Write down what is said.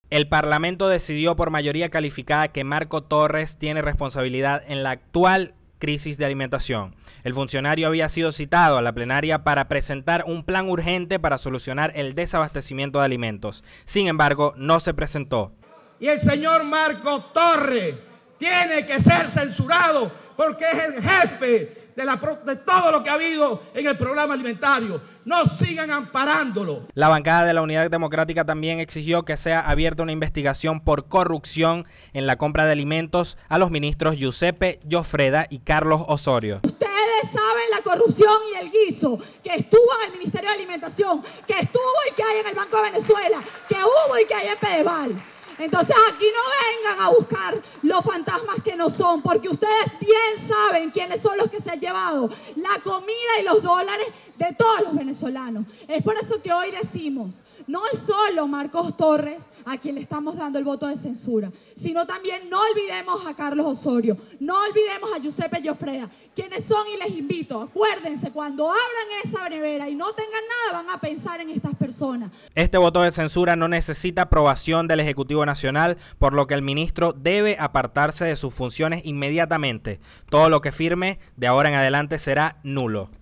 El Parlamento decidió por mayoría calificada que Marco Torres tiene responsabilidad en la actual crisis de alimentación. El funcionario había sido citado a la plenaria para presentar un plan urgente para solucionar el desabastecimiento de alimentos. Sin embargo, no se presentó. Y el señor Marco Torres tiene que ser censurado porque es el jefe de todo lo que ha habido en el programa alimentario. No sigan amparándolo. La bancada de la Unidad Democrática también exigió que sea abierta una investigación por corrupción en la compra de alimentos a los ministros Giuseppe Gioffreda y Carlos Osorio. Ustedes saben la corrupción y el guiso que estuvo en el Ministerio de Alimentación, que estuvo y que hay en el Banco de Venezuela, que hubo y que hay en Pedeval. Entonces aquí no vengan a buscar los fantasmas que no son, porque ustedes bien saben quiénes son los que se han llevado la comida y los dólares de todos los venezolanos. Es por eso que hoy decimos, no es solo Marcos Torres a quien le estamos dando el voto de censura, sino también no olvidemos a Carlos Osorio, no olvidemos a Giuseppe Gioffreda, quienes son, y les invito, acuérdense, cuando abran esa nevera y no tengan nada, van a pensar en estas personas. Este voto de censura no necesita aprobación del Ejecutivo Nacional, por lo que el ministro debe apartarse de sus funciones inmediatamente. Todo lo que firme de ahora en adelante será nulo.